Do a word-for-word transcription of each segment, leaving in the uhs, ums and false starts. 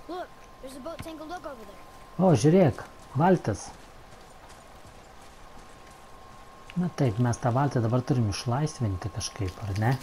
Look, there's a boat tangled up over there. O, žiūrėk, valtis. Na taip, mes tą valtį dabar turim išlaisvinti kažkaip, ar ne?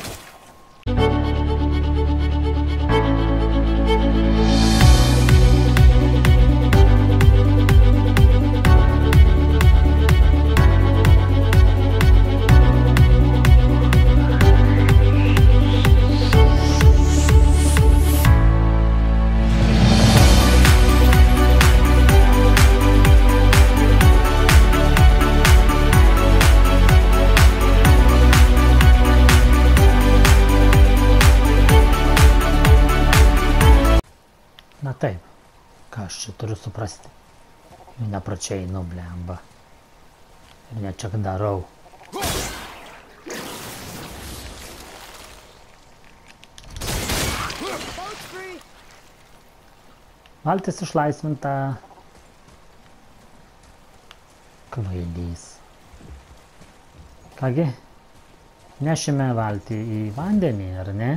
Na taip, ką aš čia turiu suprasti. Nepračiai einu, blemba. Ir ne čia darau. Valtis išlaisvinta. Kvailys. Kągi, nešime valtį į vandenį, ar ne?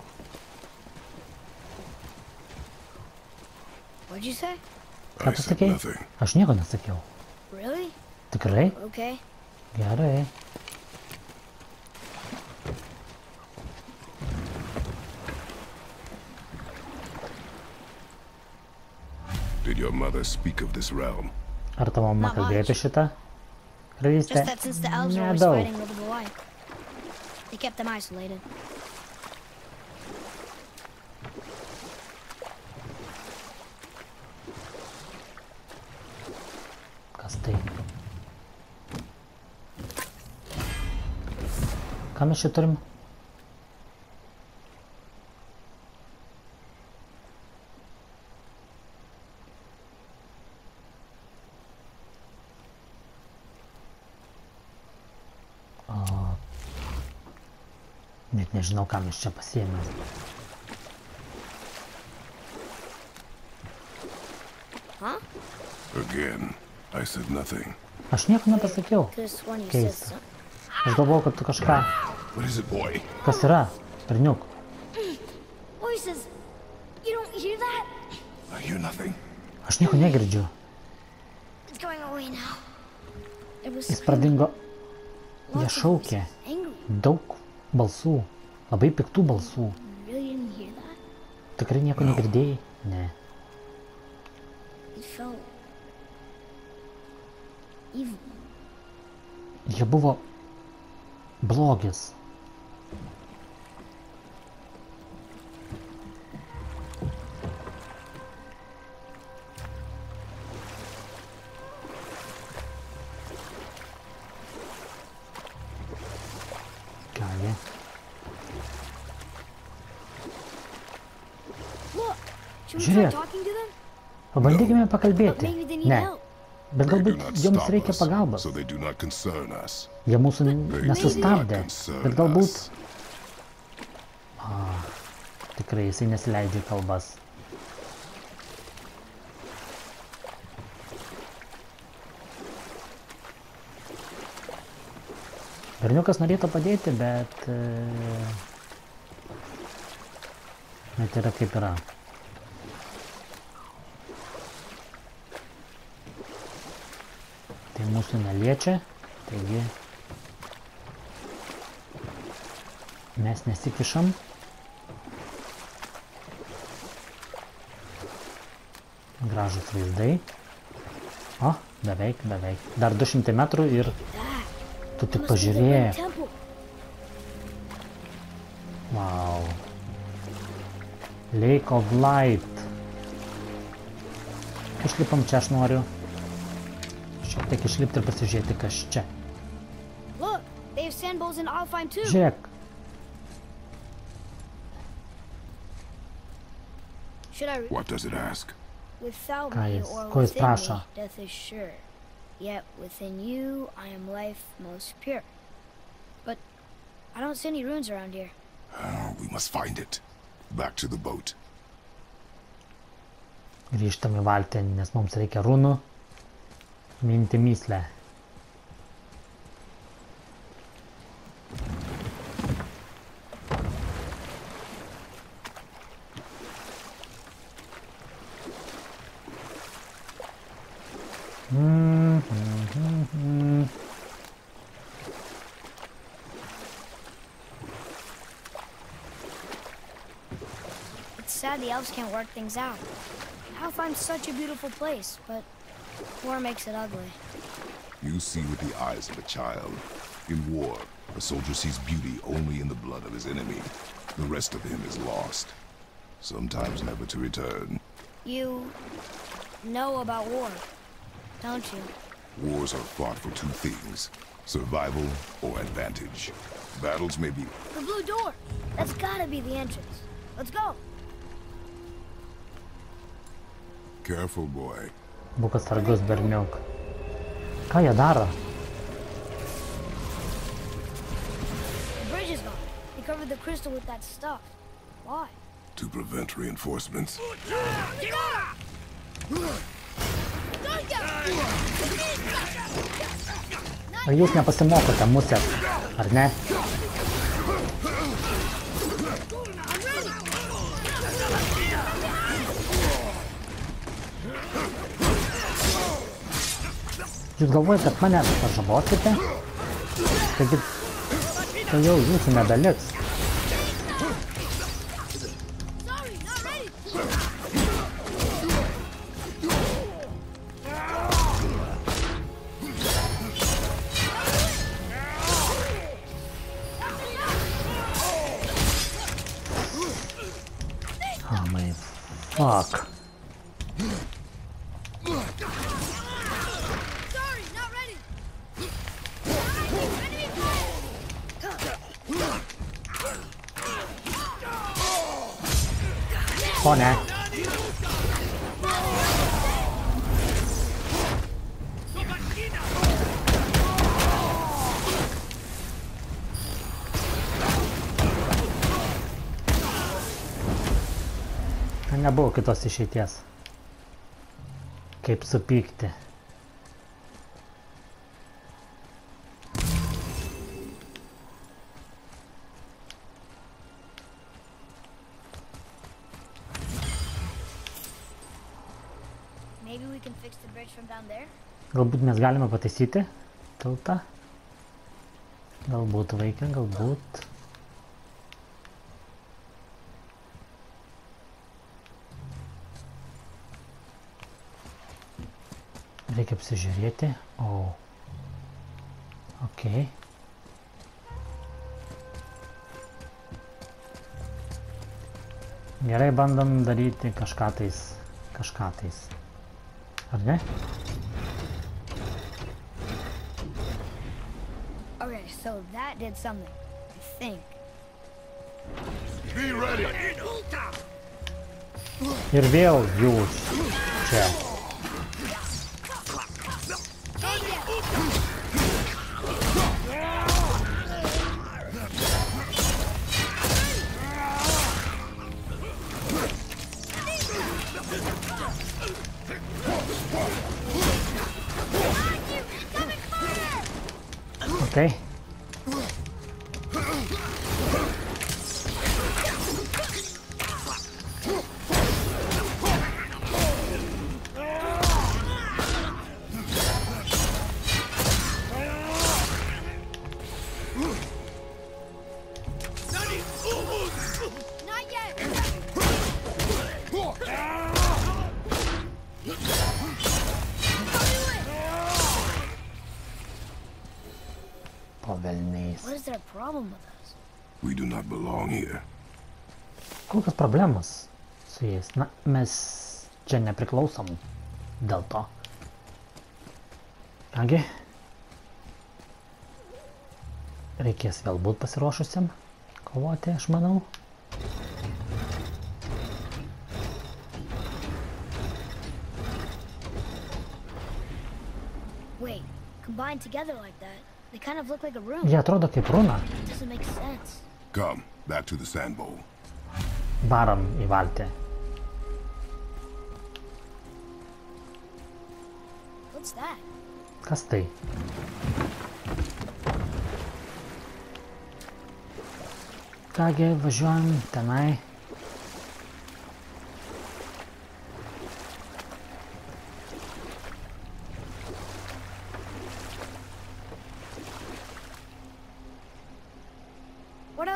What'd you say? Ką tu sakei? Aš nieko nesakiau. Really? Tikrai? Okay. Gerai. Did your mother speak of this realm? Ar tavo mama kalbėjo apie šitą karalystę? Just that since the elves were always Nedaug. fighting over the light, they kept them isolated. Kas tai? Ką mes čia turim? O, net nežinau, ką mes čia pasiėmėm. Huh? Again, I said nothing. Aš nieko nepasakiau. Could've sworn you said Keista. something. Aš galvoju, kad tu kažką... What is it, boy? Kas yra? Berniuk. Voices! You don't hear that? I hear nothing. Aš nieko negirdžiu. It's going away now. It was Jis pradingo. Jie lots of šaukė. voices. Angry. Daug balsų. Labai piktų balsų. You really didn't hear that? Tikrai nieko negirdėjai? Ne. It felt evil. Jie buvo blogis. Kągi. Look! Should we Žiūrėk. try talking to them? Pabandykime But pakalbėti. maybe they need Ne. help. Bet They do galbūt not joms stop reikia us, pagalbos. so they do not concern us. Jie mūsų They do not nesustabdė. concern Bet galbūt... us. A, tikrai jisai nesileidžia į kalbas. Berniukas norėtų padėti, bet... e, Bet yra kaip yra. Tai mūsų neliečia, taigi mes nesikišam. Gražus vaizdai. O, beveik, beveik. Dar du šimtai metrų ir tu tik Must be the Ring pažiūrėk. Temple. Wow. Lake of Light. Išlipam čia, aš noriu. Šiek tiek išlipti ir pasižiūrėti, kas čia. Look, they have sand bowls in Alfheim too. Žiūrėk, Should I What does it ask? without Ką me jis- or ko jis within prašo? me, death is sure. Yet within you, I am life most pure. But I don't see any runes around here. Oh, we must find it. Back to the boat. grįžtam į valtį, nes mums reikia runų. Minti myslę. Mm, mm, mm, mm. It's sad the elves can't work things out. Alfheim's such a beautiful place, but war makes it ugly. You see with the eyes of a child. In war, a soldier sees beauty only in the blood of his enemy. The rest of him is lost, sometimes never to return. You know about war, don't you? Wars are fought for two things, survival or advantage. Battles may be... The blue door! That's gotta be the entrance. Let's go! Careful, boy. Būk atsargus, berniuk. Ką jie daro? The bridge is gone. They covered the crystal with that stuff. Why? To prevent reinforcements. Ar jūs nepasimokote, musės, ar ne? Jūs galvojate, kad mane pažabosite? Taigi, tai jau jūsų nebeliks. Oh my fuck. O ne. Nebuvo kitos išeities. Kaip supykti. Maybe we can fix the bridge from down there? Galbūt mes galime pataisyti tiltą. Galbūt vaiką, galbūt. Reikia apsižiūrėti. O. Ok. Gerai, bandom daryti kažką tais. Kažką tais. Ar ne? Okay, so that did something, I think. Be ready! Ir vėl jūs čia. Okay. What is their problem with us? We do not belong here. Kokios problemos su jais? Na, mes čia nepriklausom dėl to. Kągi, reikės vėl būt pasiruošusiam kovoti, aš manau. Wait, combined together like that, they kind of look like a rune. Jie atrodo kaip runa. It doesn't make sense. Come, back to the sand bowl. Varom į valtį. What's that? Kas tai? Kągi, važiuojam tenai.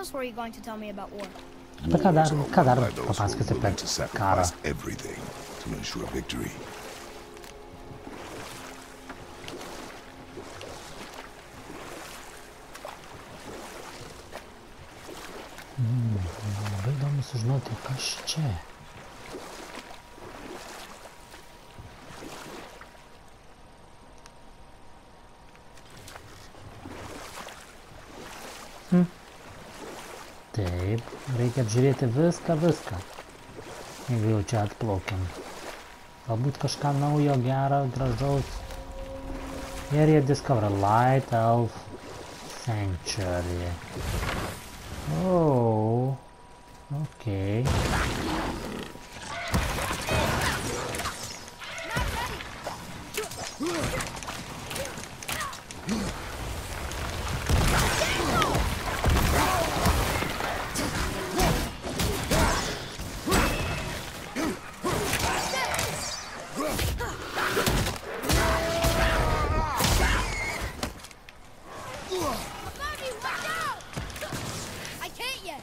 else were you going to tell me about war? Apie ką dar, Wars are ką dar won by those who are papasakosi apie willing to karą? sacrifice everything to ensure victory. Mm, labai įdomu sužinoti, kas čia. Hm. Taip, reikia apžiūrėti viską, viską. Jeigu jau čia atplaukiam. Galbūt kažką naujo, gero, gražaus. Area discover Light Elf Sanctuary. Oh, okay. I can't yet.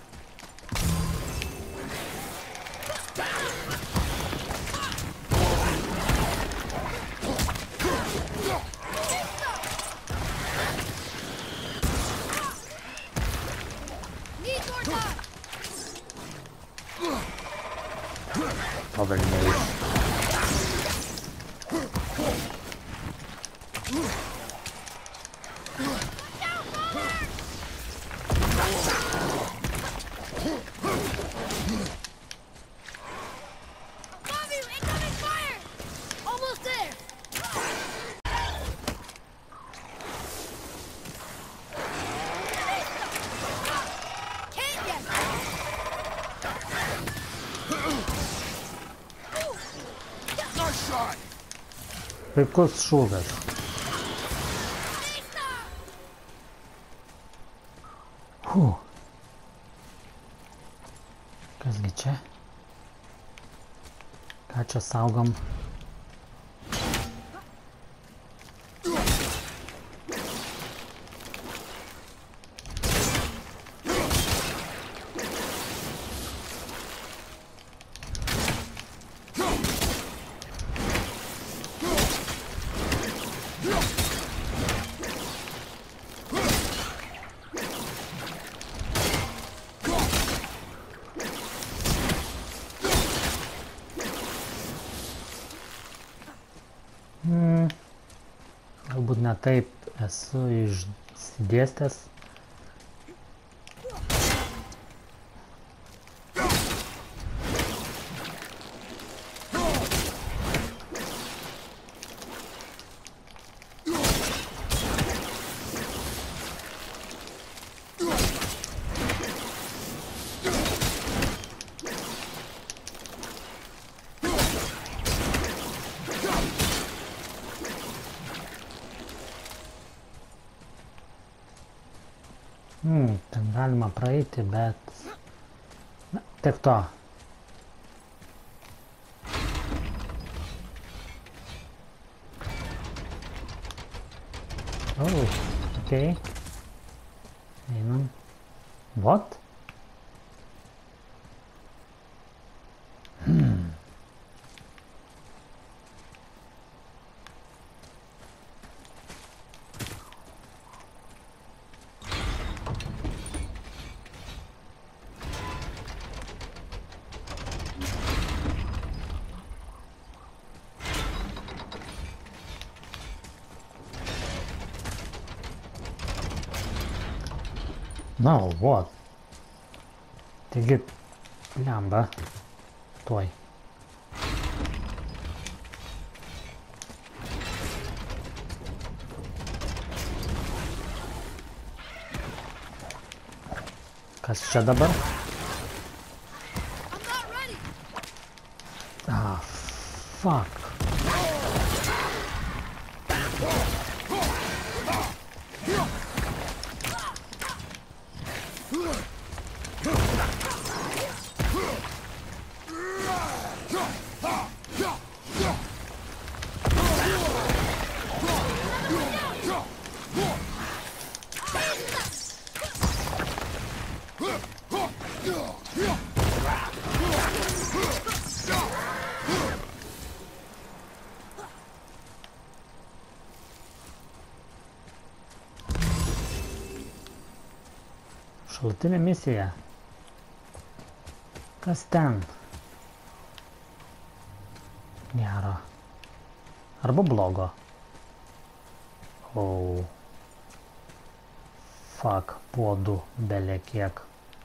Need more time. Probably knows. Bobby, incoming fire! Almost there. Can't yet. Nice shot! Puikus šūvis. Huh. Kasgi čia? Ką čia saugom? Hmm. Galbūt ne taip esu išsidėstęs. Hmm, ten galima praeiti, bet... Na, tiek to. Oh, okay. Einam. What? Hmm. No, what? Taigi, lemba. Tuoj. Kas čia dabar? I'm not ready. Ah, fuck. Šalutinė misija. Kas ten? Gero. Arba blogo. Oh. Fuck, puodų belė kiek.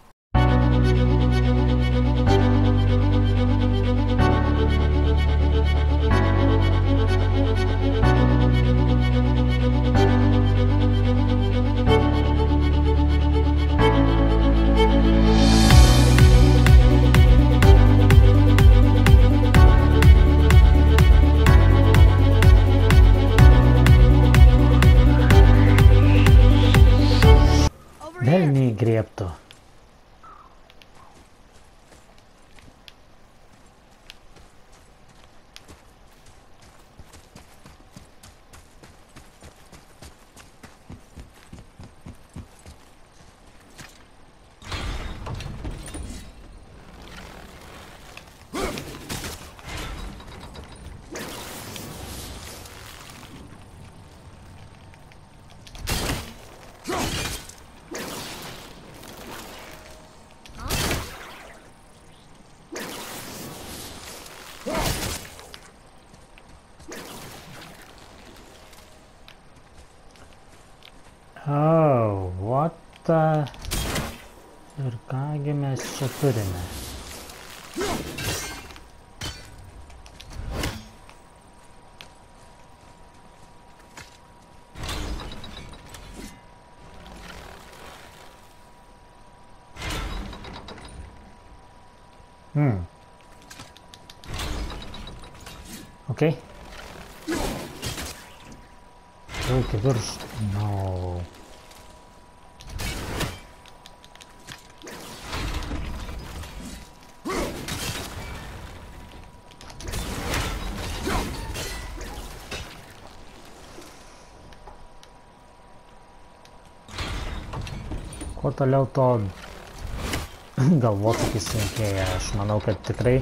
Velniai griebtų. Oh, what the... Ir kągi mes čia turime? Hmm. Okay. Reikia virš. No. Kuo toliau to galvosūkis sunkėja, aš manau, kad tikrai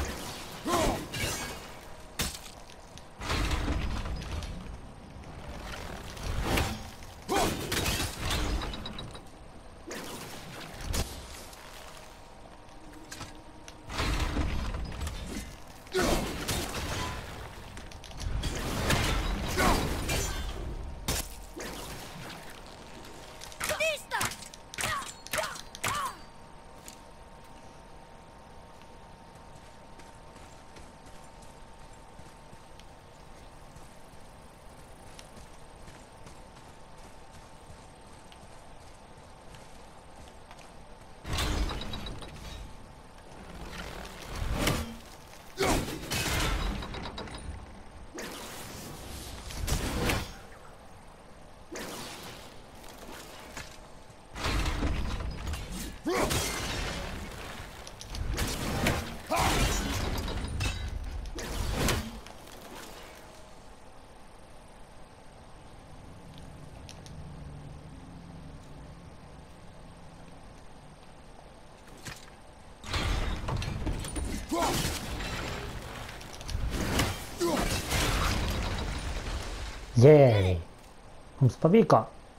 Jei, mums pavyko.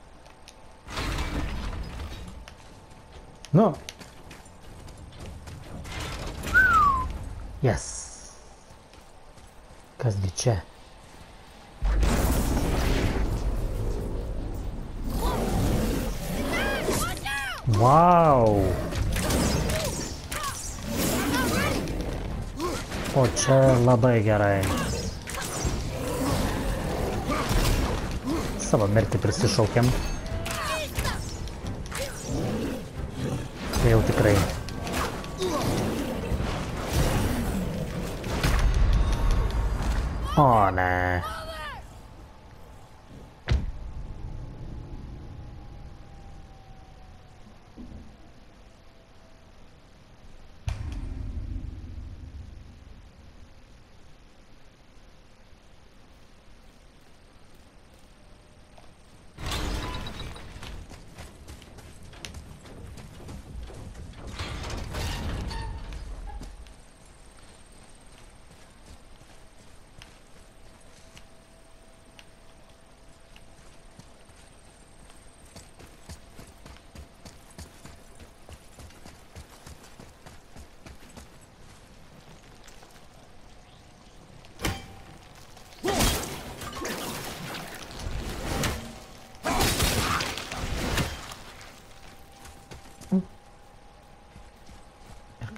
Nu. Yes. Kasgi čia? Wow. O čia labai gerai. Savo mirtį prisišaukiam. Tai jau tikrai. O ne.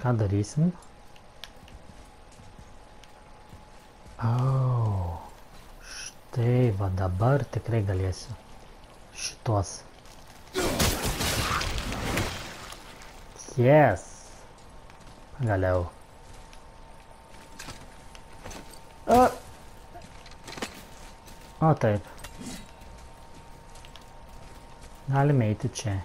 Ką darysim? Oh, štai va dabar tikrai galėsiu šitos. Yes. Pagaliau. O. O taip. Galime eiti čia.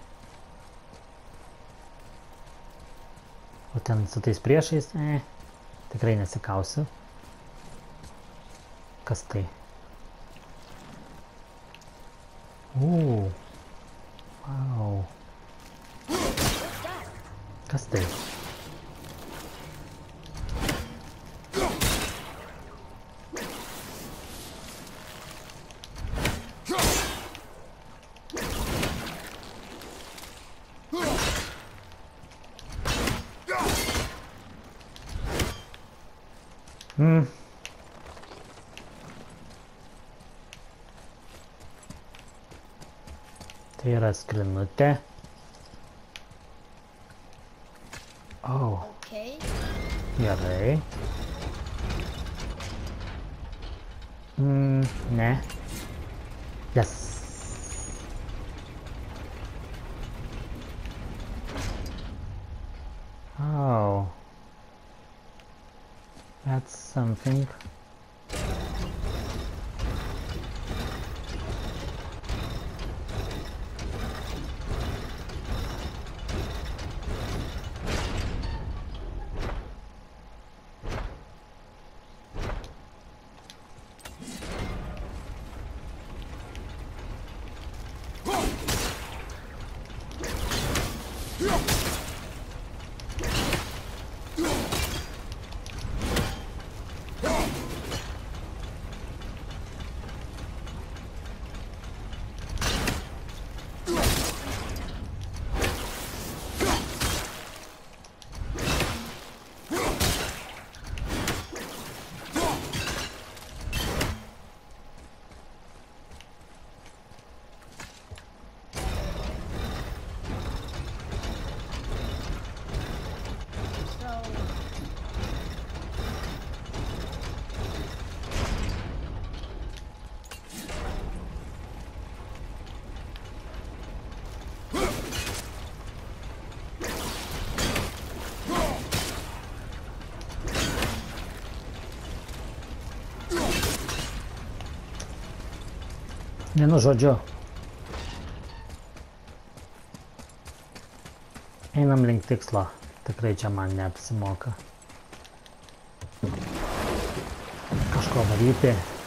O ten su tais priešais, e, tikrai nesikausiu. Kas tai? Uuu. Wow. Kas tai? Hmm. Tai yra skrinutė. Oh. Okay. Gerai. Mm, ne. Yes. Oh. That's something. Vienu žodžiu. Einam link tikslo. Tikrai čia man neapsimoka kažko varyti.